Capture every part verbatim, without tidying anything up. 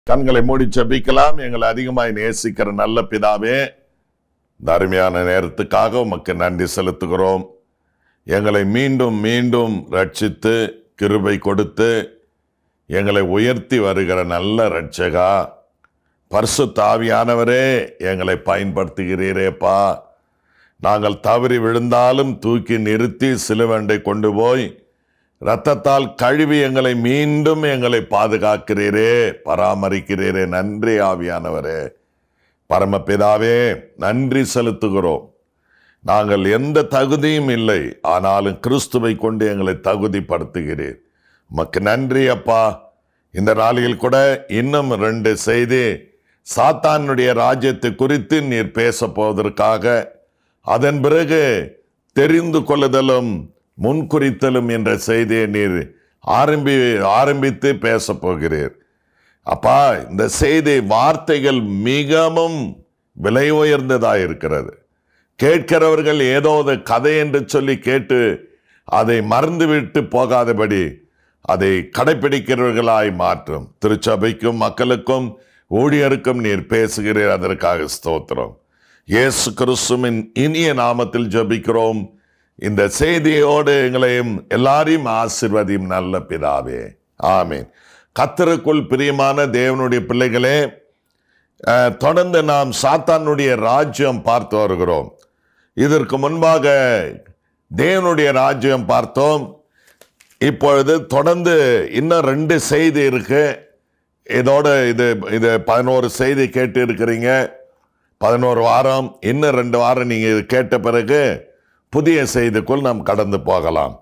கண்களை மூடி ஜெபிக்கலாம். எங்களை அதிகமாய் நேசிக்கிற நல்ல பிதாவே, இந்த அருமையான நேரத்துக்காக உமக்கு நன்றி செலுத்துகிறோம். எங்களை மீண்டும் மீண்டும் ரட்சித்து கிருபை கொடுத்து எங்களை உயர்த்தி வருகிற நல்ல இரட்சகா, பரிசுத்த ஆவியானவரே, எங்களை பயன்படுத்துகிறீரேப்பா. நாங்கள் தவறி விழுந்தாலும் தூக்கி நிறுத்தி சிலுவண்டை கொண்டு போய் இரத்தத்தால் கழுவி எங்களை மீண்டும் எங்களை பாதுகாக்கிறீரே, பராமரிக்கிறீரே. நன்றி ஆவியானவரே. பரமபிதாவே, நன்றி செலுத்துகிறோம். நாங்கள் எந்த தகுதியும் இல்லை, ஆனாலும் கிறிஸ்துவை கொண்டு எங்களை தகுதிப்படுத்துகிறீர். உமக்கு நன்றி அப்பா. இந்த நாளில் கூட இன்னும் ரெண்டு செய்தி சாத்தானுடைய ராஜ்யத்தை குறித்து நீர் பேச போவதற்காக, அதன் பிறகு தெரிந்து கொள்ளுதலும் முன்குறித்தலும் என்ற செய்தியை நீர் ஆரம்பி ஆரம்பித்து பேச போகிறீர் அப்பா. இந்த செய்தி வார்த்தைகள் மிகவும் விலை உயர்ந்ததாக இருக்கிறது. கேட்கிறவர்கள் ஏதோ ஒரு கதை என்று சொல்லி கேட்டு அதை மறந்துவிட்டு போகாதபடி அதை கடைபிடிக்கிறவர்களாய் மாற்றும். திருச்சபைக்கும் மக்களுக்கும் ஊழியருக்கும் நீர் பேசுகிறீர். அதற்காக ஸ்தோத்திரம். இயேசு கிறிஸ்துவின் இனிய நாமத்தில் ஜெபிக்கிறோம். இந்த செய்தியோடு எங்களையும் எல்லாரையும் ஆசீர்வதியும் நல்ல பிதாவே, ஆமீன். கர்த்தருக்குள் பிரியமான தேவனுடைய பிள்ளைகளே, தொடர்ந்து நாம் சாத்தானுடைய ராஜ்யம் பார்த்து வருகிறோம். இதற்கு முன்பாக தேவனுடைய ராஜ்யம் பார்த்தோம். இப்பொழுது தொடர்ந்து இன்னும் ரெண்டு செய்தி இருக்கு. இதோட இது இது பதினோரு செய்தி கேட்டு இருக்கிறீங்க. பதினோரு வாரம், இன்னும் ரெண்டு வாரம் நீங்கள் இது கேட்ட பிறகு புதிய செய்திக்குள் நாம் கடந்து போகலாம்.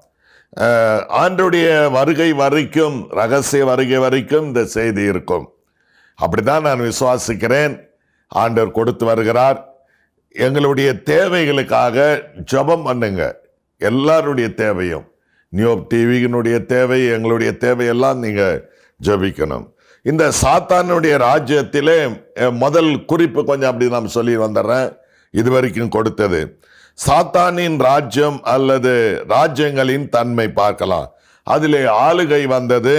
ஆண்டுடைய வருகை வரைக்கும், ரகசிய வருகை வரைக்கும் இந்த செய்தி இருக்கும். அப்படிதான் நான் விசுவாசிக்கிறேன். ஆண்டவர் கொடுத்து வருகிறார். எங்களுடைய தேவைகளுக்காக ஜெபம் பண்ணுங்க. எல்லாருடைய தேவையும், நியூப் டிவியினுடைய தேவை, எங்களுடைய தேவையெல்லாம் நீங்கள் ஜெபிக்கணும். இந்த சாத்தானுடைய ராஜ்யத்திலே முதல் குறிப்பு கொஞ்சம் அப்படி நாம் சொல்லி வந்துடுறேன். இது வரைக்கும் கொடுத்தது சாத்தானின் ராஜ்யம் அல்லது ராஜ்யங்களின் தன்மை பார்க்கலாம். அதிலே ஆளுகை வந்தது.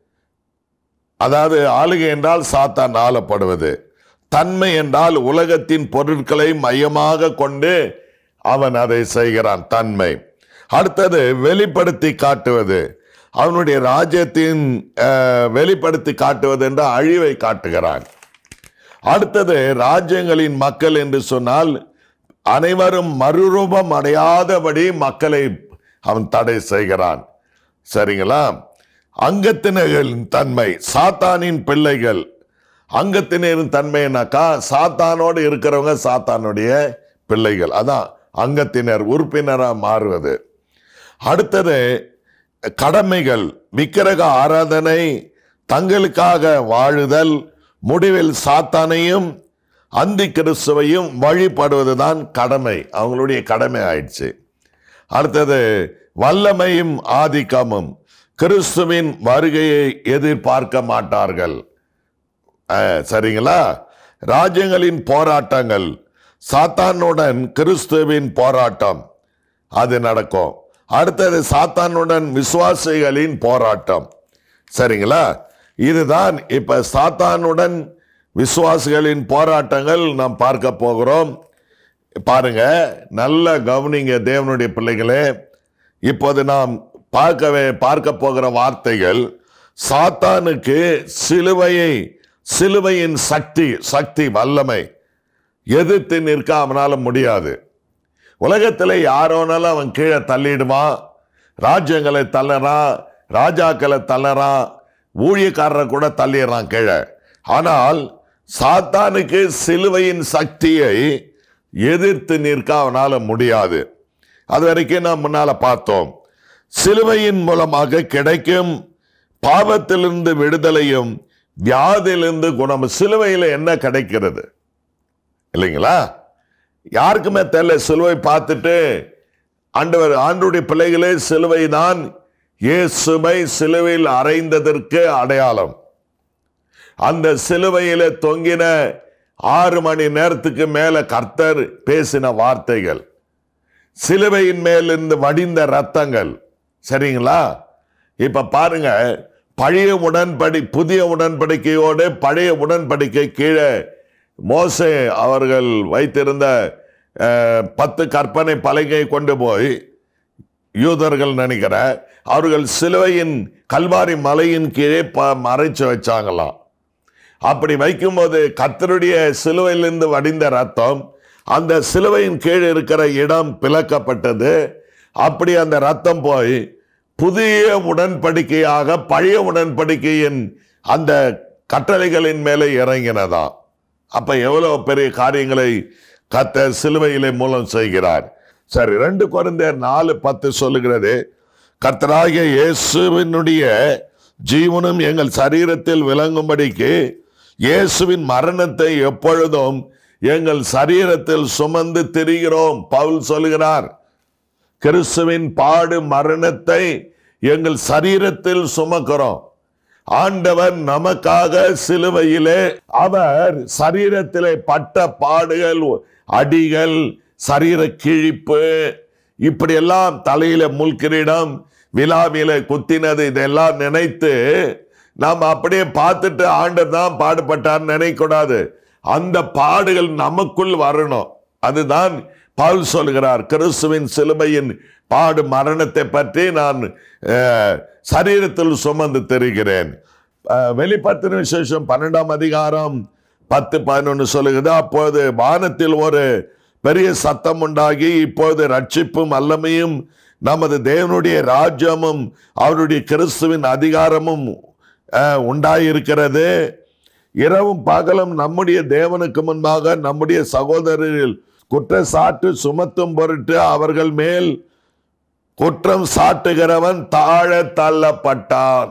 அதாவது ஆளுகை என்றால் சாத்தான் ஆளப்படுவது. தன்மை என்றால் உலகத்தின் பொருட்களை மையமாக கொண்டு அவன் அதை செய்கிறான், தன்மை. அடுத்தது வெளிப்படுத்தி காட்டுவது. அவனுடைய ராஜ்யத்தின் வெளிப்படுத்தி காட்டுவது என்ற அழிவை காட்டுகிறான். அடுத்தது ராஜ்யங்களின் மக்கள் என்று சொன்னால் அனைவரும் மறுரூபம் அடையாதபடி மக்களை அவன் தடை செய்கிறான். சரிங்களா? அங்கத்தினர்களின் தன்மை, சாத்தானின் பிள்ளைகள். அங்கத்தினரின் தன்மைனாக்கா சாத்தானோடு இருக்கிறவங்க சாத்தானுடைய பிள்ளைகள். அதான் அங்கத்தினர், உறுப்பினராக மாறுவது. அடுத்தது கடமைகள், விக்கிரக ஆராதனை, தங்களுக்காக வாழுதல், முடிவில் சாத்தானையும் அந்தி கிறிஸ்துவையும் வழிபடுவதுதான் கடமை. அவங்களுடைய கடமை ஆயிடுச்சு. அடுத்தது வல்லமையும் ஆதிக்கமும். கிறிஸ்துவின் வருகையை எதிர்பார்க்க மாட்டார்கள். சரிங்களா? ராஜ்யங்களின் போராட்டங்கள், சாத்தானுடன் கிறிஸ்துவின் போராட்டம், அது நடக்கும். அடுத்தது சாத்தானுடன் விசுவாசிகளின் போராட்டம். சரிங்களா? இதுதான் இப்ப சாத்தானுடன் விசுவாசிகளின் போராட்டங்கள் நாம் பார்க்க போகிறோம். பாருங்க, நல்ல கவனிங்க தேவனுடைய பிள்ளைகளே. இப்போது நாம் பார்க்கவே பார்க்க போகிற வார்த்தைகள், சாத்தானுக்கு சிலுவையை, சிலுவையின் சக்தி, சக்தி வல்லமை எதிர்த்து நிற்க அவனால முடியாது. உலகத்தில் யாரோனாலும் அவன் கீழே தள்ளிடுவான். ராஜ்யங்களை தள்ளறான், ராஜாக்களை தள்ளறான், ஊழியக்காரரை கூட தள்ளிடுறான் கீழே. ஆனால் சாத்தானுக்கு சிலுவையின் சக்தியை எதிர்த்து நிற்க அவனால முடியாது. அது வரைக்கும் நாம் முன்னால பார்த்தோம். சிலுவையின் மூலமாக கிடைக்கும் பாவத்திலிருந்து விடுதலையும் வியாதியிலிருந்து குணம். சிலுவையில் என்ன கிடைக்கிறது இல்லைங்களா? யாருக்குமே தெரியல. சிலுவை பார்த்துட்டு ஆண்டவர், ஆண்டுடைய பிள்ளைகளே, சிலுவை தான் இயேசுவை சிலுவையில் அறைந்ததற்கு அடையாளம். அந்த சிலுவையில தொங்கின ஆறு மணி நேரத்துக்கு மேல கர்த்தர் பேசின வார்த்தைகள், சிலுவையின் மேலிருந்து வடிந்த ரத்தங்கள். சரிங்களா? இப்ப பாருங்க, பழைய உடன்படி புதிய உடன்படிக்கையோடு பழைய உடன்படிக்கை கீழே மோசே அவர்கள் வைத்திருந்த பத்து கற்பனை பலகை கொண்டு போய் யூதர்கள் நினைக்கிற அவர்கள் சிலுவையின் கல்வாரி மலையின் கீழே மறைச்சு வச்சாங்களாம். அப்படி வைக்கும்போது கர்த்தருடைய சிலுவையிலிருந்து வடிந்த ரத்தம் அந்த சிலுவையின் கீழே இருக்கிற இடம் பிளக்கப்பட்டது. அப்படி அந்த ரத்தம் போய் புதிய உடன்படிக்கையாக பழைய உடன்படிக்கையின் அந்த கட்டளைகளின் மேலே இறங்கினதா. அப்ப எவ்வளவு பெரிய காரியங்களை கர்த்தர் சிலுவையிலே மூலம் செய்கிறார். சரி, ரெண்டு கொரிந்தியர் நாலு பத்து சொல்லுகிறது, கர்த்தராகிய இயேசுவினுடைய ஜீவனும் எங்கள் சரீரத்தில் விளங்கும்படிக்கு இயேசுவின் மரணத்தை எப்பொழுதும் எங்கள் சரீரத்தில் சுமந்து திரிகிறோம். பவுல் சொல்கிறார், கிறிஸ்துவின் பாடு மரணத்தை எங்கள் சரீரத்தில் சுமக்கிறோம். ஆண்டவர் நமக்காக சிலுவையிலே அவர் சரீரத்திலே பட்ட பாடுகள், அடிகள், சரீர கிழிப்பு, இப்படி எல்லாம் தலையில முள்கிரீடம், விலாவில குத்தினது, இதெல்லாம் நினைத்து நாம் அப்படியே பார்த்துட்டு ஆண்டவர் தான் பாடுபட்டார் நினைக்கூடாது. அந்த பாடுகள் நமக்குள் வரணும். அதுதான் பவுல் சொல்கிறார், கிறிஸ்துவின் சிலுவையின் பாடு மரணத்தை பற்றி நான் சரீரத்தில் சுமந்து தெரிகிறேன். வெளிப்படுத்தின விசேஷம் பன்னெண்டாம் அதிகாரம் பத்து பதினொன்று சொல்லுகிறது, அப்போது வானத்தில் ஒரு பெரிய சத்தம் உண்டாகி, இப்போது ரட்சிப்பும் வல்லமையும் நமது தேவனுடைய ராஜ்யமும் அவருடைய கிறிஸ்துவின் அதிகாரமும் உண்டாயிருக்கிறது. இரவும் பகலும் நம்முடைய தேவனுக்கு முன்பாக நம்முடைய சகோதரரில் குற்றச்சாட்டு சுமத்தும் பொருட்டு அவர்கள் மேல் குற்றம் சாட்டுகிறவன் தாழ தள்ளப்பட்டான்.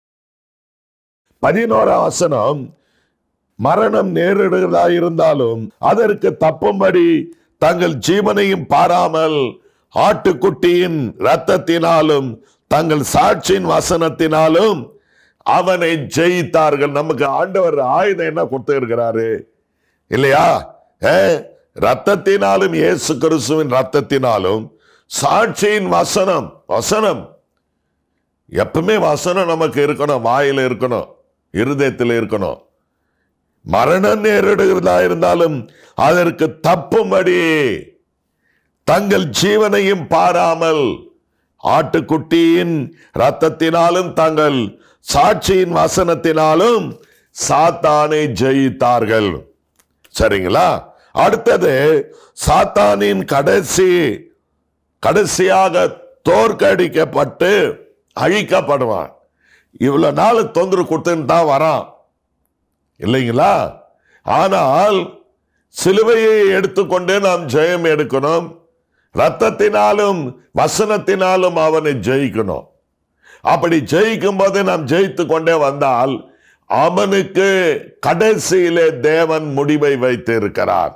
பதினோராம் வசனம், மரணம் நேரிடுகிறதா இருந்தாலும் அதற்கு தப்பும்படி தங்கள் ஜீவனையும் பாராமல் ஆட்டுக்குட்டியின் இரத்தத்தினாலும் தங்கள் சாட்சியின் வசனத்தினாலும் அவனை ஜெயித்தார்கள். நமக்கு ஆண்டவர் ஆயுதம் என்ன கொடுத்து இருக்கிறாரு இல்லையா? ரத்தத்தினாலும் இயேசு கிறிஸ்துவின் ரத்தத்தினாலும் சாட்சியின் வசனம். வசனம் எப்பவுமே வசனம் நமக்கு இருக்கணும், வாயில இருக்கணும், இருதயத்தில் இருக்கணும். மரணம் நேரிடுகிறதா இருந்தாலும் அதற்கு தப்பும்படி தங்கள் ஜீவனையும் பாராமல் ஆட்டுக்குட்டியின் ரத்தத்தினாலும் தங்கள் சாட்சியின் வசனத்தினாலும் சாத்தானை ஜெயித்தார்கள். சரிங்களா? அடுத்தது, சாத்தானின் கடைசி கடைசியாக தோற்கடிக்கப்பட்டு அழிக்கப்படுவான். இவ்வளவு நாள் தொந்தரவு கொடுத்துன்னு தான் வரான் இல்லைங்களா? ஆனால் சிலுவையை எடுத்துக்கொண்டு நாம் ஜெயம் எடுக்கணும். ரத்தத்தினாலும் வசனத்தினாலும் அவனை ஜெயிக்கணும். அப்படி ஜெயிக்கும் போது நாம் ஜெயித்து கொண்டே வந்தால் அவனுக்கு கடைசியிலே தேவன் முடிவை வைத்து இருக்கிறார்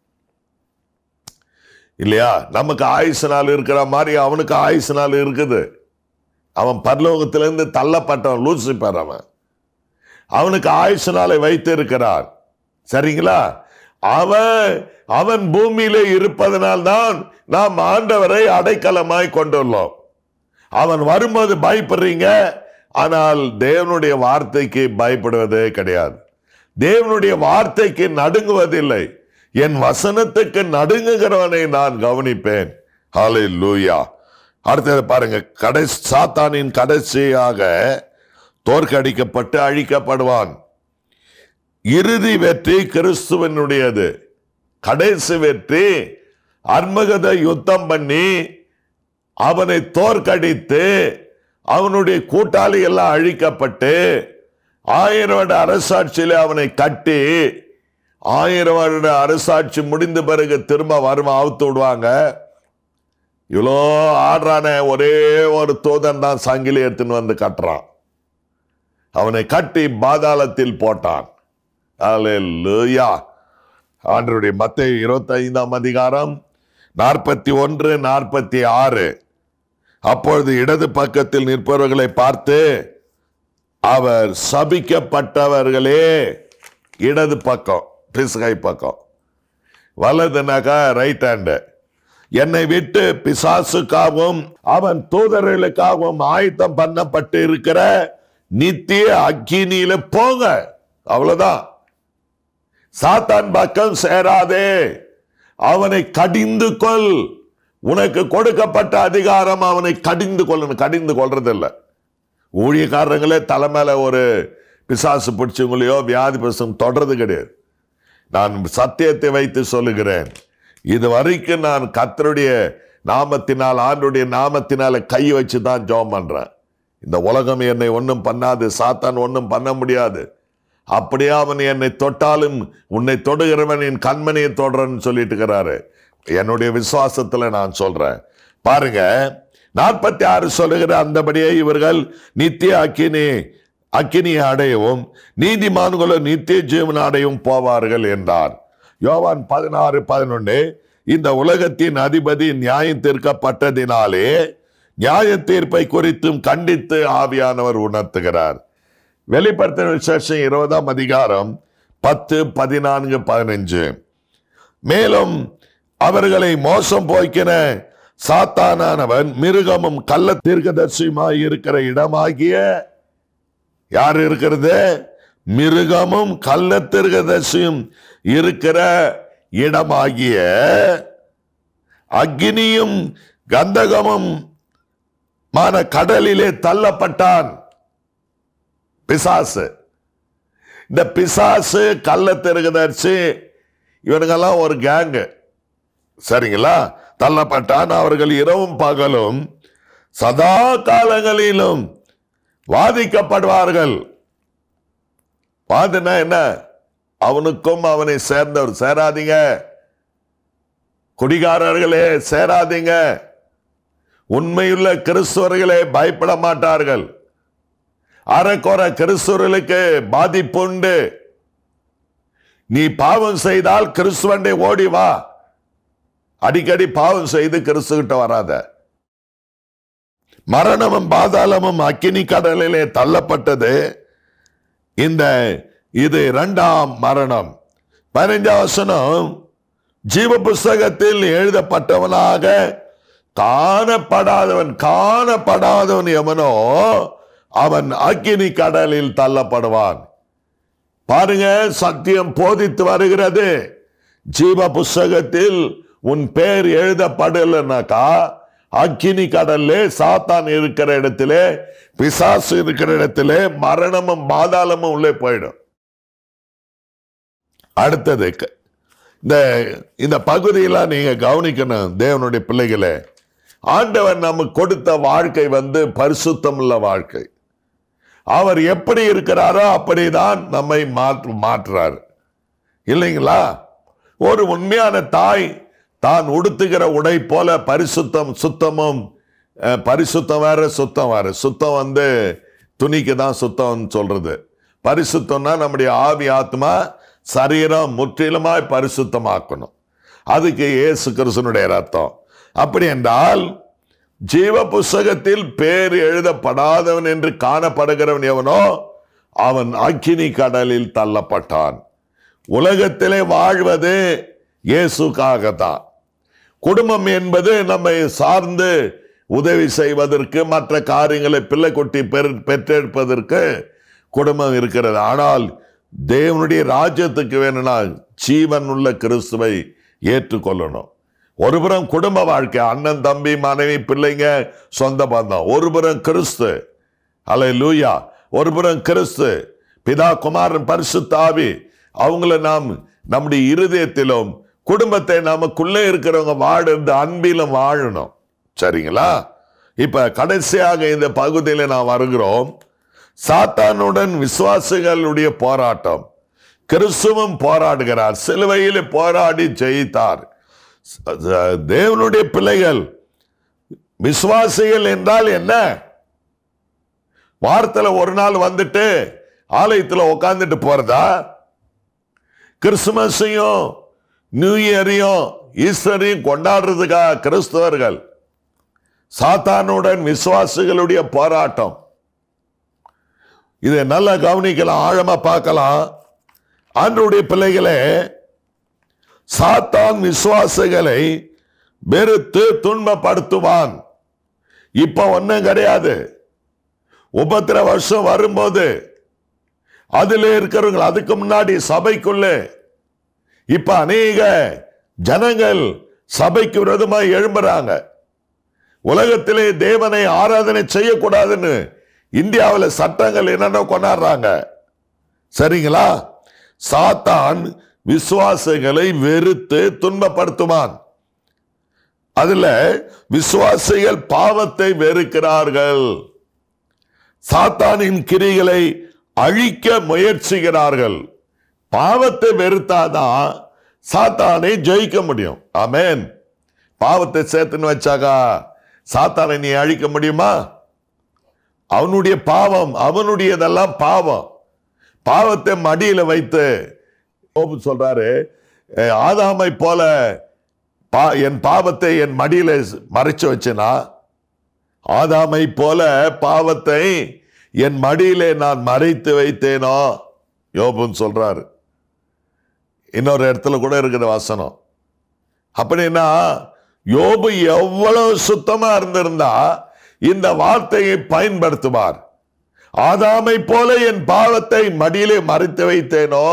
இல்லையா? நமக்கு ஆயுசு நாள் இருக்கிற மாதிரி அவனுக்கு ஆயுசு நாள் இருக்குது. அவன் பரலோகத்திலிருந்து தள்ளப்பட்டவன், லூசிபர். அவன் அவனுக்கு ஆயுசு நாளை வைத்து இருக்கிறார். சரிங்களா? அவன் அவன் பூமியிலே இருப்பதனால்தான் நாம் ஆண்டவரை அடைக்கலமாய் கொண்டுள்ளோம். அவன் வரும்போது பயப்படுறீங்க, ஆனால் தேவனுடைய வார்த்தைக்கு பயப்படுவதே கிடையாது. தேவனுடைய வார்த்தைக்கு நடுங்குவதில்லை. என் வசனத்துக்கு நடுங்குகிறவனை நான் கவனிப்பேன். ஹல்லேலூயா. அடுத்தது பாருங்க, கடைசி சாத்தானின் கடைசியாக தோற்கடிக்கப்பட்டு அழிக்கப்படுவான். இறுதி வெற்றி கிறிஸ்துவனுடையது. கடைசி வெற்றி அர்மகத யுத்தம் பண்ணி அவனை தோற்கடித்து அவனுடைய கூட்டாளி எல்லாம் அழிக்கப்பட்டு ஆயிரம் வருட அரசாட்சியில அவனை கட்டி ஆயிரம் வருட அரசாட்சி முடிந்த பிறகு திரும்ப வருமா அவுத்து விடுவாங்க. இவ்வளோ ஆடுறான ஒரே ஒரு தூதன் தான் சங்கிலி எடுத்துன்னு வந்து கட்டுறான். அவனை கட்டி பாதாளத்தில் போட்டான். அல்லேலூயா. ஆண்டவருடைய மத்தேயு இருபத்தி ஐந்தாம் அதிகாரம் நாற்பத்தி ஒன்று நாற்பத்தி ஆறு. அப்பொழுது இடது பக்கத்தில் நிற்பவர்களை பார்த்து அவர் சபிக்கப்பட்டவர்களே, இடது பக்கம் பிசுகை பக்கம், வலதுனாக்கா ரைட் ஹேண்டு, என்னை விட்டு பிசாசுக்காகவும் அவன் தூதர்களுக்காகவும் ஆயத்தம் பண்ணப்பட்டு இருக்கிற நித்திய அக்கினியில போங்க. அவ்வளவுதான். சாத்தான் பக்கம் சேராதே, அவனை கடிந்து கொள். உனக்கு கொடுக்கப்பட்ட அதிகாரம் அவனை கடிந்து கொள்ளணும். கடிந்து கொள்றது இல்லை. ஊழியக்காரங்களே தலைமையில ஒரு பிசாசு பிடிச்சவங்களையோ வியாதி பிடிச்சவங்க தொடர்றது கிடையாது. நான் சத்தியத்தை வைத்து சொல்லுகிறேன், இது வரைக்கும் நான் கர்த்தருடைய நாமத்தினால் ஆண்டுடைய நாமத்தினால கை வச்சு தான் ஜெபம் பண்றேன். இந்த உலகம் என்னை ஒன்றும் பண்ணாது, சாத்தான் ஒன்றும் பண்ண முடியாது. அப்படியே அவன் என்னை தொட்டாலும் உன்னை தொடுகிறவன் என் கண்மணியை தொடரன்னு சொல்லிட்டு இருக்கிறாரு. என்னுடைய விசுவாசத்துல நான் சொல்றேன். பாருங்க, நாற்பத்தி ஆறு சொல்லுகிற அந்தபடியே இவர்கள் நித்திய அக்கினி அக்கினியை அடையவும் நீதிமான்களோ நித்திய ஜீவன் அடையவும் போவார்கள் என்றார். யோவான் பதினாறு பதினொன்று. இந்த உலகத்தின் அதிபதி நியாயம் தீர்க்கப்பட்டதினாலே நியாய தீர்ப்பை குறித்தும் கண்டித்து ஆவியானவர் உணர்த்துகிறார். வெளிப்படுத்தின விசேஷம் இருபதாம் அதிகாரம் பத்து பதினான்கு பதினஞ்சு. மேலும் அவர்களை மோசம் போக்கின சாத்தானானவன் மிருகமும் கள்ள தீர்க்கதரிசியுமாய் இருக்கிற இடமாகிய, யார் இருக்கிறது? மிருகமும் கள்ள தீர்க்கதரிசியும் இருக்கிற இடமாகிய அக்னியும் கந்தகமும் மான கடலிலே தள்ளப்பட்டான். பிசாசு. இந்த பிசாசு கள்ள தீர்க்கதரிசி இவனுங்கெல்லாம் ஒரு கேங்கு, சரிங்களா? தள்ளப்பட்டான். அவர்கள் இரவும் பகலும் சதா காலங்களிலும் வாதிக்கப்படுவார்கள். வாதினா என்ன? அவனுக்கும் அவனை சேர்ந்தவர் சேராதீங்க, குடிகாரர்களே சேராதீங்க, உண்மையுள்ள கிறிஸ்துவர்களே பயப்பட மாட்டார்கள். அறக்குற கிறிஸ்துவர்களுக்கு பாதிப்புண்டு. நீ பாவம் செய்தால் கிறிஸ்துவண்டை ஓடி வா. அடிக்கடி பாவம் செய்து கிறிஸ்துகிட்ட வராத. மரணமும் பாதாளமும் அக்கினி கடலிலே தள்ளப்பட்டது. இந்த இது இரண்டாம் மரணம். பதினைஞ்சாம் வசனம், ஜீவ புஸ்தகத்தில் எழுதப்பட்டவனாக காணப்படாதவன் காணப்படாதவன் எவனோ அவன் அக்கினி கடலில் தள்ளப்படுவான். பாருங்க, சத்தியம் போதித்து வருகிறது. ஜீவ புஸ்தகத்தில் உன் பேர் எழுதப்படலைனாக்கா அக்கினி கடல்லே, சாத்தான் இருக்கிற இடத்திலே, பிசாசு இருக்கிற இடத்திலே மரணமும் பாதாளமும் உள்ளே போயிடும். அடுத்தது, இந்த இந்த பகுதியெல்லாம் நீங்க கவனிக்கணும் தேவனுடைய பிள்ளைகளே. ஆண்டவர் நமக்கு கொடுத்த வாழ்க்கை வந்து பரிசுத்தம் உள்ள வாழ்க்கை. அவர் எப்படி இருக்கிறாரோ அப்படிதான் நம்மை மாற்று மாற்றுறாரு இல்லைங்களா? ஒரு உண்மையான தாய் தான் உடுத்துகிற உடை போல பரிசுத்தம், சுத்தமும், பரிசுத்தம் வேற சுத்தம் வேற. சுத்தம் வந்து துணிக்கு தான் சுத்தம் சொல்றது. பரிசுத்தம்னா நம்முடைய ஆவி ஆத்மா சரீரம் முற்றிலுமாய் பரிசுத்தமாக்கணும். அதுக்கு இயேசு கிறிஸ்துவினுடைய ரத்தம். அப்படி என்றால் ஜீவ புஸ்தகத்தில் பேர் எழுதப்படாதவன் என்று காணப்படுகிறவன் எவனோ அவன் அக்கினி கடலில் தள்ளப்பட்டான். உலகத்திலே வாழ்வது இயேசுக்காகத்தான். குடும்பம் என்பது நம்மை சார்ந்து உதவி செய்வதற்கு, மற்ற காரியங்களை பிள்ளை குட்டி பெற்றெடுப்பதற்கு குடும்பம் இருக்கிறது. ஆனால் தேவனுடைய ராஜ்யத்துக்கு வேணும்னா ஜீவன் உள்ள கிறிஸ்துவை ஏற்றுக்கொள்ளணும். ஒருபுறம் குடும்ப வாழ்க்கை, அண்ணன் தம்பி மனைவி பிள்ளைங்க சொந்த பந்தம், ஒருபுறம் கிறிஸ்து, அல்லேலூயா, ஒருபுறம் கிறிஸ்து பிதா குமாரன் பரிசுத்த ஆவி. அவங்கள நாம் நம்முடைய இருதயத்திலும் குடும்பத்தை நமக்குள்ளே இருக்கிறவங்க வாழ்ந்து அன்பிலும் வாழணும். சரிங்களா? இப்ப கடைசியாக இந்த பகுதியில் நாம் வருகிறோம். சாத்தானுடன் விசுவாசிகளுடைய போராட்டம். கிறிஸ்துவும் போராடுகிறார், சிலுவையில் போராடி ஜெயித்தார். தேவனுடைய பிள்ளைகள் விசுவாசிகள் என்றால் என்ன? வாரத்துல ஒரு நாள் வந்துட்டு ஆலயத்தில் உட்கார்ந்துட்டு போறதா? கிறிஸ்துமஸையும் நியூ இயரையும் ஈஸ்டரையும் கொண்டாடுறதுக்காக கிறிஸ்தவர்கள். சாத்தானுடன் விசுவாசிகளுடைய போராட்டம். இதை நல்லா கவனிக்கலாம், ஆழமா பார்க்கலாம். ஆண்டவருடைய பிள்ளைகளே, சாத்தான் விசுவாசிகளை வெறுத்து துன்பப்படுத்துவான். இப்ப ஒன்னும் கிடையாது. உபத்திர வருஷம் வரும்போது அதுல இருக்கிறவங்க, அதுக்கு முன்னாடி சபைக்குள்ள இப்ப அநேக ஜனங்கள் சபைக்கு விரோதமாக எழும்புறாங்க. உலகத்திலே தேவனை ஆராதனை செய்யக்கூடாதுன்னு இந்தியாவில் சட்டங்கள் என்னென்ன கொண்டாடுறாங்க. சரிங்களா? சாத்தான் விசுவாசிகளை வெறுத்து துன்பப்படுத்துவான். அதுல விசுவாசிகள் பாவத்தை வெறுக்கிறார்கள், சாத்தானின் கிரிகளை அழிக்க முயற்சிக்கிறார்கள். பாவத்தை வெறுத்தாதான் சாத்தானை ஜெயிக்க முடியும். ஆமென். பாவத்தை சேர்த்துன்னு வச்சாக்கா சாத்தானை நீ அழிக்க முடியுமா? அவனுடைய பாவம், அவனுடையதெல்லாம் பாவம். பாவத்தை மடியில வைத்து சொல்றாரு, ஆதாமை போல என் பாவத்தை என் மடியில மறைச்சு வச்சேனா, ஆதாமை போல பாவத்தை என் மடியிலே நான் மறைத்து வைத்தேனோ யோபுன்னு சொல்றாரு. இன்னொரு இடத்துல கூட இருக்கிற வசனம். அப்படின்னா யோபு எவ்வளவு சுத்தமா இருந்திருந்தா இந்த வார்த்தையை பயன்படுத்துவார். ஆதாமை போல என் பாவத்தை மடியிலே மறைத்து வைத்தேனோ.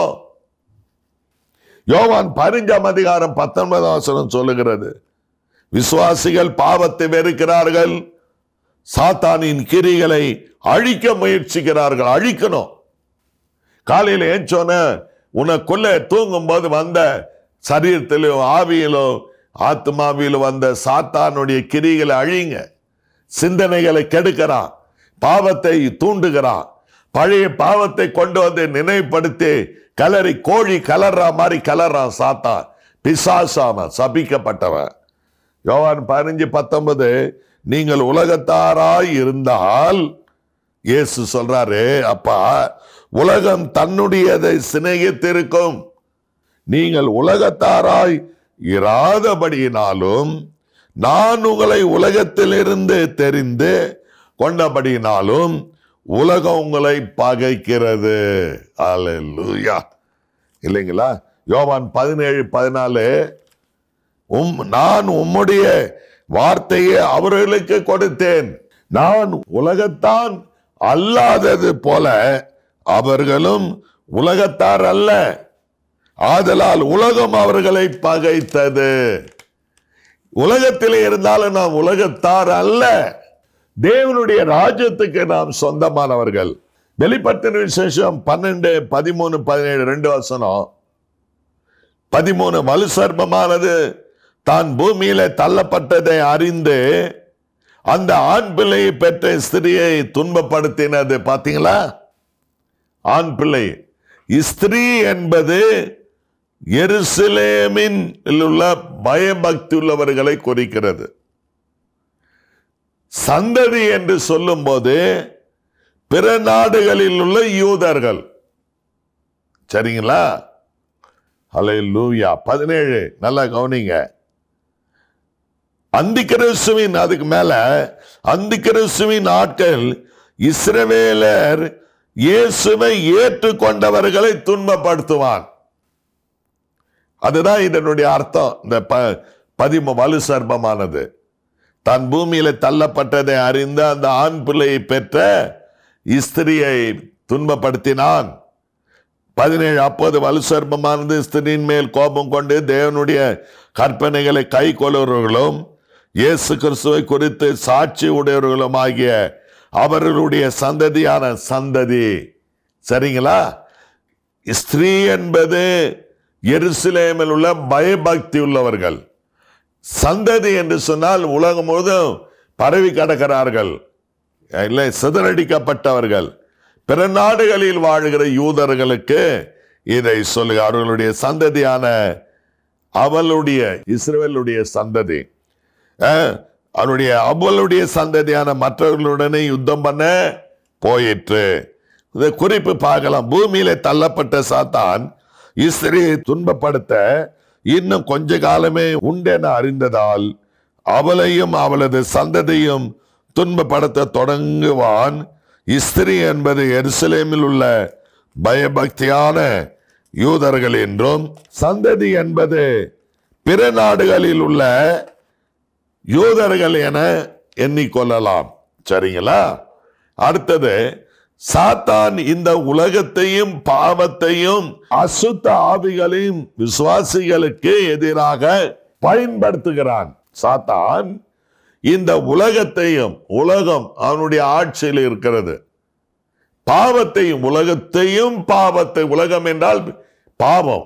யோவான் பதினஞ்சாம் அதிகாரம் பத்தொன்பதாம் வசனம் சொல்லுகிறது, விசுவாசிகள் பாவத்தை வெறுக்கிறார்கள், சாத்தானின் கிரிகளை அழிக்க முயற்சிக்கிறார்கள். அழிக்கணும். காலையில் ஏஞ்சோன உனக்குள்ள தூங்கும் போது வந்த சரீரத்திலோ ஆவியிலோ ஆத்மாவிலோ வந்த சாத்தானுடைய கிரிகளை அழிங்க. சிந்தனைகளை கெடுக்கிறான், பாவத்தை தூண்டுகிறான், பழைய பாவத்தை கொண்டு வந்து நினைவுபடுத்தி கலரி கோழி கலர்ற மாதிரி கலர்றான் சாத்தான். பிசாசாம சபிக்கப்பட்டவன். யோவான் பதினஞ்சு பத்தொன்பது, நீங்கள் உலகத்தாராய் இருந்தால், இயேசு சொல்றாரு, அப்பா உலகம் தன்னுடையதை சிநேகித்திருக்கும். நீங்கள் உலகத்தாராய் இராதபடியினாலும் நான் உங்களை உலகத்திலிருந்து தெரிந்து கொண்டபடியினாலும் உலகம் உங்களை பகைக்கிறது. அல்லேலூயா. இல்லைங்களா? யோவான் பதினேழு பதினாலு, உம் நான் உம்முடைய வார்த்தையை அவர்களுக்கு கொடுத்தேன், நான் உலகத்தான் அல்லாதது போல அவர்களும் உலகத்தார் அல்ல, ஆதலால் உலகம் அவர்களை பகைத்தது. உலகத்திலே இருந்தாலும் நாம் உலகத்தார் அல்ல, தேவனுடைய ராஜ்யத்துக்கு நாம் சொந்தமானவர்கள். வெளிப்படுத்தின விசேஷம் பன்னெண்டு பதிமூணு பதினேழு ரெண்டு வசனம். பதிமூணு, வலு சர்ப்பமானது தான் பூமியில தள்ளப்பட்டதை அறிந்து அந்த ஆண் பிள்ளையை பெற்ற ஸ்திரியை துன்பப்படுத்தினது. பாத்தீங்களா? ஆண் பிள்ளை. ஸ்திரீ என்பது எருசலேமின் உள்ள பயபக்தி உள்ளவர்களை குறிக்கிறது. சந்ததி என்று சொல்லும் போது பிற நாடுகளில் உள்ள யூதர்கள். சரிங்களா? அல்லேலூயா. பதினேழு நல்லா கவனிங்க. அந்திகிறிஸ்துவின், அதுக்கு மேல அந்திகிறிஸ்துவின் ஆட்கள் இஸ்ரவேலர் இயேசுவை ஏற்றுக்கொண்டவர்களை துன்பப்படுத்துவான். அதுதான் இதனுடைய அர்த்தம். இந்த பதிமூ வலு சர்ப்பமானது தன் பூமியில தள்ளப்பட்டதை அறிந்த அந்த ஆண் பிள்ளையை பெற்ற ஸ்திரியை துன்பப்படுத்தினான். பதினேழு, அப்போது வலு சர்ப்பமானது ஸ்திரியின் மேல் கோபம் கொண்டு தேவனுடைய கற்பனைகளை கை கொள்ளுவர்களும் இயேசு கிறிஸ்துவை குறித்து சாட்சி உடையவர்களும் ஆகிய அவர்களுடைய சந்ததியான சந்ததி. சரிங்களா? ஸ்திரீ என்பது எருசலேமில் உள்ள பயபக்தி உள்ளவர்கள். சந்ததி என்று சொன்னால் உலகம் முழுவதும் பரவி கிடக்கிறார்கள், இல்லை சிதறடிக்கப்பட்டவர்கள். பிற நாடுகளில் வாழ்கிற யூதர்களுக்கு இதை சொல்லுக. அவர்களுடைய சந்ததியான அவளுடைய இஸ்ரவேலுடைய சந்ததி, அவருடைய அவளுடைய சந்ததியான மற்றவர்களுடனே யுத்தம் பண்ண போயிற்று. இந்த குறிப்பு பார்க்கலாம். பூமியில தள்ளப்பட்ட சாத்தான் இஸ்ரேலை துன்பப்படுத்த இன்னும் கொஞ்ச காலமே உண்டென அறிந்ததால் அவளையும் அவளது சந்ததியும் துன்பப்படுத்த தொடங்குவான். ஸ்திரீ என்பது எருசலேமில் உள்ள பயபக்தியான யூதர்கள் என்றும், சந்ததி என்பது பிற நாடுகளில் உள்ள யூதர்கள் என எண்ணிக்கொள்ளலாம். சரிங்களா? அடுத்தது, சாத்தான் இந்த உலகத்தையும் பாவத்தையும் அசுத்த ஆவிகளையும் விசுவாசிகளுக்கு எதிராக பயன்படுத்துகிறான். சாத்தான் இந்த உலகத்தையும், உலகம் அவனுடைய ஆட்சியில் இருக்கிறது, பாவத்தையும், உலகத்தையும் பாவத்தை, உலகம் என்றால் பாவம்,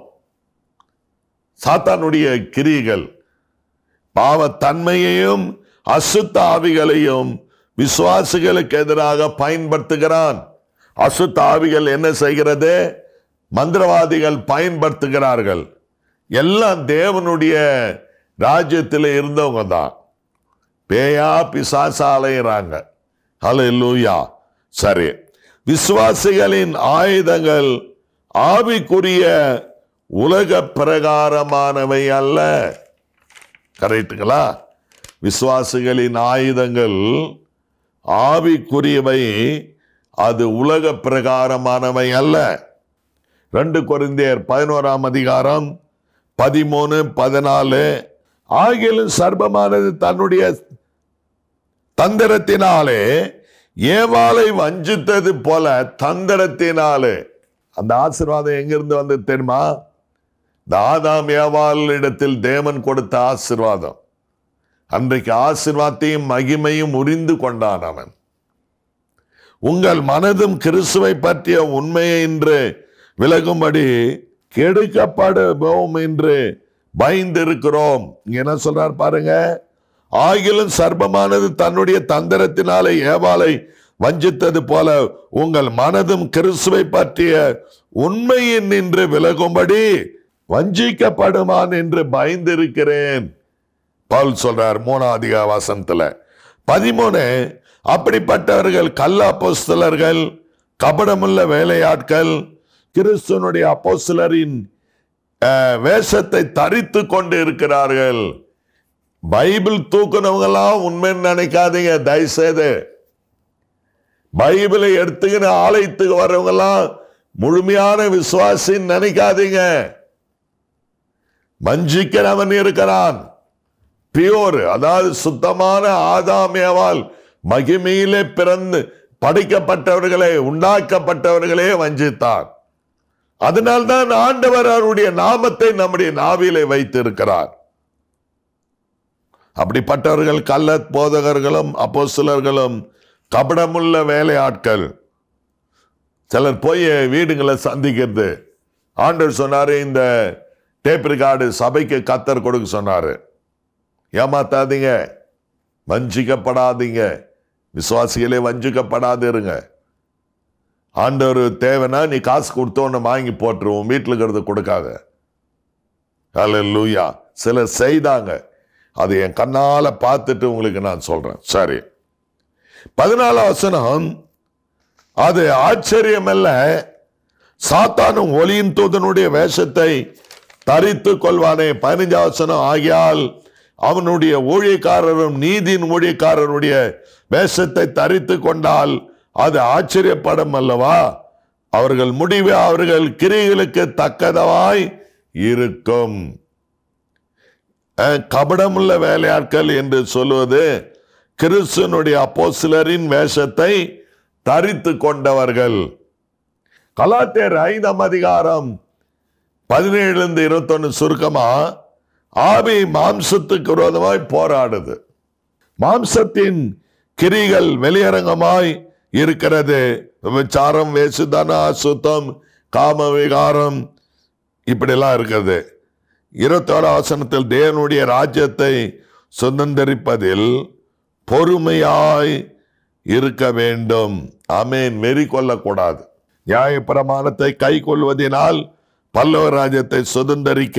சாத்தானுடைய கிரியைகள், பாவத்தன்மையையும் அசுத்த ஆவிகளையும் விசுவாசிகளுக்கு எதிராக பயன்படுத்துகிறான். அசுத்த ஆவிகள் என்ன செய்கிறது? மந்திரவாதிகள் பயன்படுத்துகிறார்கள். எல்லாம் தேவனுடைய ராஜ்யத்தில் இருந்தவங்க தான். பேயா பிசாசா அலையிறாங்க. ஹல்லேலூயா. சரி, விசுவாசிகளின் ஆயுதங்கள் ஆவிக்குரிய உலக பிரகாரமானவை அல்ல. கரெக்டுங்களா? விசுவாசிகளின் ஆயுதங்கள் ஆவிக்குரியவை, அது உலக பிரகாரமானவை அல்ல. ரெண்டு கொரிந்தியர் பதினோராம் அதிகாரம் பதிமூணு பதினாலு, ஆகிலும் சர்ப்பமானது தன்னுடைய தந்திரத்தினாலே ஏவாளை வஞ்சித்தது போல, தந்திரத்தினாலே. அந்த ஆசீர்வாதம் எங்கிருந்து வந்து தெரியுமா? இந்த ஆதாம் ஏவாள் இடத்தில் தேவன் கொடுத்த ஆசீர்வாதம். அன்றைக்கு ஆசீர்வாதத்தையும் மகிமையும் உரிந்து கொண்டான் அவன். உங்கள் மனதும் கிறிஸ்துவை பற்றிய உண்மையை என்று விலகும்படி கெடுக்கப்படுவோம் என்று பயந்திருக்கிறோம். என்ன சொல்றார் பாருங்க. ஆகிலும் சர்ப்பமானது தன்னுடைய தந்திரத்தினாலே ஏவாளை வஞ்சித்தது போல, உங்கள் மனதும் கிறிஸ்துவை பற்றிய உண்மையின் நின்று விலகும்படி வஞ்சிக்கப்படுமான் என்று பயந்திருக்கிறேன். பவுல் சொல்றார் மூணாம் அதிகார வசனத்துல. பதிமூணு, அப்படிப்பட்டவர்கள் கள்ள அப்போஸ்தலர்கள், கபடமுள்ள வேலையாட்கள், கிறிஸ்துவனுடைய அப்போஸ்தலரின் வேஷத்தை தரித்து கொண்டு இருக்கிறார்கள். பைபிள் தூக்குனவங்கெல்லாம் உண்மைன்னு நினைக்காதீங்க தயவுசெய்து. பைபிளை எடுத்துக்கிற ஆலயத்துக்கு வர்றவங்கெல்லாம் முழுமையான விசுவாசின்னு நினைக்காதீங்க. வஞ்சிக்கிறவன் இருக்கிறான். பியோர், அதாவது சுத்தமான ஆதாம் ஏவாள் மகிமையிலே பிறந்து படைக்கப்பட்டவர்களே, உண்டாக்கப்பட்டவர்களே வஞ்சித்தார். அதனால்தான் ஆண்டவர் அவருடைய நாமத்தை நம்முடைய நாவிலே வைத்திருக்கிறார். அப்படிப்பட்டவர்கள் கள்ள போதகர்களும் அப்போஸ்தலர்களும் கபடமுள்ள வேலையாட்கள். சிலர் போய் வீடுங்களை சந்திக்கிறது. ஆண்டவர் சொன்னாரு, இந்த டேப் ரெக்கார்டு சபைக்கு கத்தர் கொடுக்க சொன்னாரு. ஏமாத்தாதீங்க, வஞ்சிக்கப்படாதீங்க, விசுவாசிகளே வஞ்சிக்கப்படாது இருங்க. ஆண்டவர் தேவைன்னா நீ காசு கொடுத்தோன்னு வாங்கி போட்டுருவோம், வீட்டில் இருக்கிறது கொடுக்காத. ஹல்லேலூயா. சிலர் செய்தாங்க, அது என் கண்ணால பார்த்துட்டு உங்களுக்கு நான் சொல்றேன். சரி, பதினாலாம் வசனம், அது ஆச்சரியம் அல்ல, சாத்தானும் ஒளியின் தூதனுடைய வேஷத்தை தரித்து கொள்வானே. பதினஞ்சாம் வசனம், ஆகியால் அவனுடைய ஊழியக்காரரும் நீதியின் ஊழியக்காரருடைய வேஷத்தை தரித்து கொண்டால் அது ஆச்சரியப்படும் அல்லவா? அவர்கள் முடிவு அவர்கள் கிரியைகளுக்கு தக்கதவாய் இருக்கும். கபடமுள்ள வேலையாட்கள் என்று சொல்வது கிறிஸ்துவனுடைய அப்போஸ்தலரின் வேஷத்தை தரித்து கொண்டவர்கள். கலாத்தியர் ஐந்தாம் அதிகாரம் பதினேழுல இருந்து இருபத்தி ஒன்னு சுருக்கமா, ஆவி மாம்சத்துக்கு விரோதமாய் போராடுது. மாம்சத்தின் கிரிகள் வெளியரங்கமாய் இருக்கிறது. விபச்சாரம், வேசுதானம், அசுத்தம், காம விகாரம், இப்படிலாம் இருக்கிறது. இருபத்தி ஓராம் வசனத்தில் தேவனுடைய ராஜ்யத்தை சுதந்திரிப்பதில் பொறுமையாய் இருக்க வேண்டும். ஆமென். வெறி கொள்ளக்கூடாது. நியாய பிரமாணத்தை கை கொள்வதனால் பல்லவ ராஜ்யத்தை சுதந்திரிக்க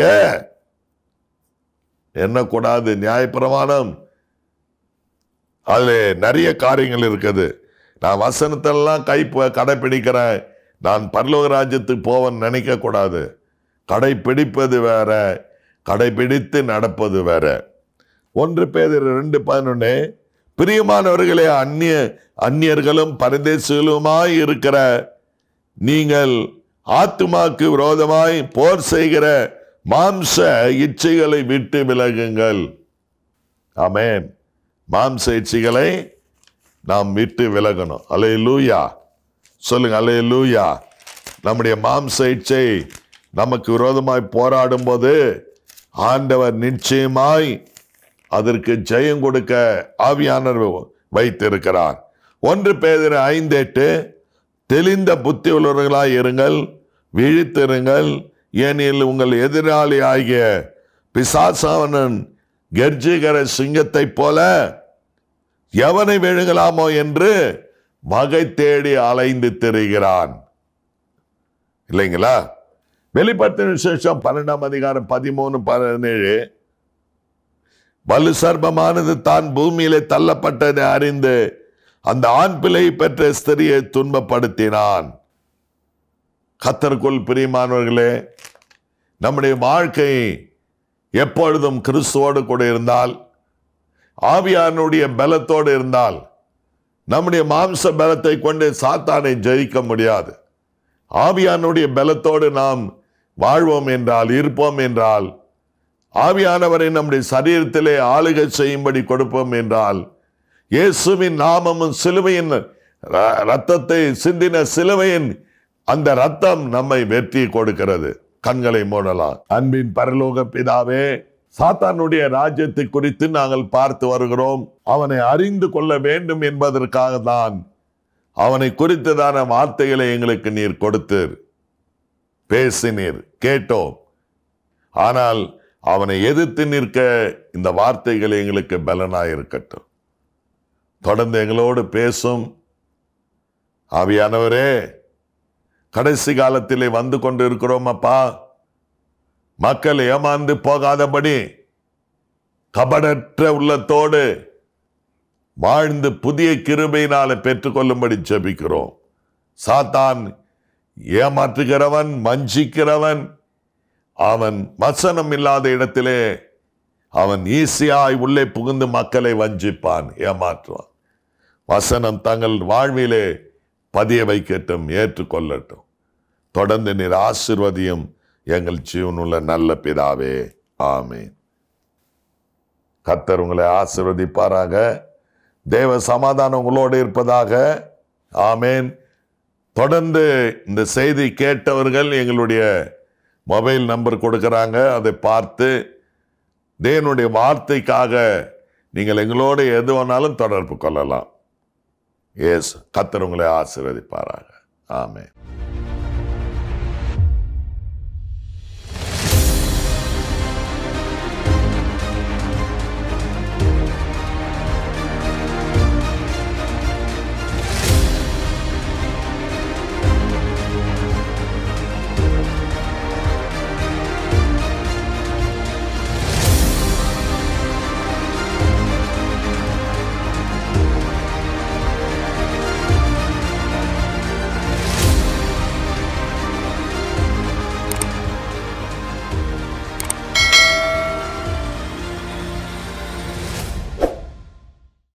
எண்ணக்கூடாது. நியாய பிரமாணம் அதுல நிறைய காரியங்கள் இருக்குது. நான் வசனத்தெல்லாம் கை கடைப்பிடிக்கிறேன், நான் பரலோக ராஜ்யத்துக்கு போவேன்னு நினைக்க கூடாது. கடைப்பிடிப்பது வேற, கடைபிடித்து நடப்பது வேற. ஒன்று பேதுரு ரெண்டு பதினொன்னு, பிரியமானவர்களே, அந்நிய அந்நியர்களும் பரதேசிகளுமாய் இருக்கிற நீங்கள் ஆத்துமாக்கு விரோதமாய் போர் செய்கிற மாம்ச இச்சைகளை விட்டு விலகுங்கள். ஆமென். மாம்ச இச்சைகளை நாம் விட்டு விலகணும். அல்லேலூயா சொல்லுங்க. அல்லேலூயா. நம்முடைய மாம்ச இச்சை நமக்கு விரோதமாய் போராடும் போது ஆண்டவர் நிச்சயமாய் அதற்கு ஜெயம் கொடுக்க ஆவியானவர் வைத்திருக்கிறார். ஒன்று பேதுரு ஐந்து எட்டு, தெளிந்த புத்தி உள்ளவர்களாய் இருங்கள், விழித்திருங்கள், ஏனில் உங்கள் எதிராளி ஆகிய பிசாசானவன் கர்ஜிக்கிற சிங்கத்தை போல எவனை விழுங்கலாமோ என்று வகை தேடி அலைந்து திரிகிறான். இல்லைங்களா? வெளிப்படுத்தின விசேஷம் பன்னெண்டாம் அதிகாரம் பதிமூணு பதினேழு, வலு சர்ப்பமானது தான் பூமியிலே தள்ளப்பட்டதை அறிந்து அந்த ஆண் பிள்ளை பெற்ற ஸ்திரியை துன்பப்படுத்தினான். கர்த்தருக்குள் பிரியமானவர்களே, நம்முடைய வாழ்க்கை எப்பொழுதும் கிறிஸ்துவோடு கூட இருந்தால், ஆவியானுடைய பலத்தோடு இருந்தால், நம்முடைய மாம்ச பலத்தை கொண்டு சாத்தானை ஜெயிக்க முடியாது. ஆவியானுடைய பலத்தோடு நாம் வாழ்வோம் என்றால், இருப்போம் என்றால், ஆவியானவரை நம்முடைய சரீரத்திலே ஆளுகை செய்யும்படி கொடுப்போம் என்றால், இயேசுவின் நாமமும் சிலுவையின் ரத்தத்தை சிந்தின சிலுவையின் அந்த ரத்தம் நம்மை வெற்றி கொடுக்கிறது. கண்களை மூடலாம். அன்பின் பரலோக பிதாவே, சாத்தானுடைய ராஜ்யத்தை குறித்து நாங்கள் பார்த்து வருகிறோம். அவனை அறிந்து கொள்ள வேண்டும் என்பதற்காக தான் அவனை குறித்ததான வார்த்தைகளை எங்களுக்கு நீர் கொடுத்தீர், பேசினீர், கேட்டோம். ஆனால் அவனை எதிர்த்து நிற்க இந்த வார்த்தைகள் எங்களுக்கு பலனாயிருக்கட்டும். தொடர்ந்து எங்களோடு பேசும் ஆவியானவரே. கடைசி காலத்திலே வந்து கொண்டு இருக்கிறோம் அப்பா. மக்கள் ஏமாந்து போகாதபடி கபடற்ற உள்ளத்தோடு வாழ்ந்து புதிய கிருபையினால பெற்றுக்கொள்ளும்படி ஜெபிக்கிறோம். சாத்தான் ஏமாற்றுகிறவன், வஞ்சிக்கிறவன். அவன் வசனம் இல்லாத இடத்திலே அவன் ஈஸியாய் உள்ளே புகுந்து மக்களை வஞ்சிப்பான், ஏமாற்றுவான். வசனம் தங்கள் வாழ்விலே பதிய வைக்கட்டும், ஏற்றுக்கொள்ளட்டும். தொடர்ந்து நீர் ஆசீர்வதியும் எங்கள் ஜீவனுள்ள நல்ல பிதாவே. ஆமென். கர்த்தர் உங்களை ஆசீர்வதிப்பாராக. தேவ சமாதானம் உங்களோடு இருப்பதாக. ஆமென். தொடர்ந்து இந்த செய்தி கேட்டவர்கள் எங்களுடைய மொபைல் நம்பர் கொடுக்குறாங்க. அதை பார்த்து தேவனுடைய வார்த்தைக்காக நீங்கள் எங்களோடு எது வேணாலும் தொடர்பு கொள்ளலாம். எஸ், கர்த்தர் உங்களை ஆசீர்வதிப்பாராக. ஆமென்.